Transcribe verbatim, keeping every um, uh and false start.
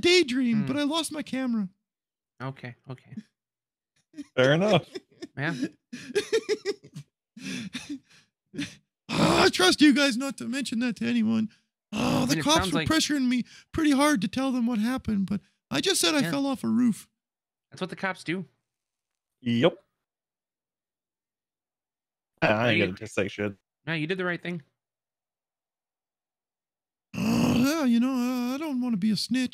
daydream, Mm. but I lost my camera. Okay, okay. Fair enough. Yeah. Oh, I trust you guys not to mention that to anyone. Oh, the mean, it cops sounds were like- pressuring me pretty hard to tell them what happened, but I just said I Yeah. fell off a roof. That's what the cops do. Yep. I ain't you- gonna just say shit. No, you did the right thing. Oh, yeah, you know, uh, I don't want to be a snitch.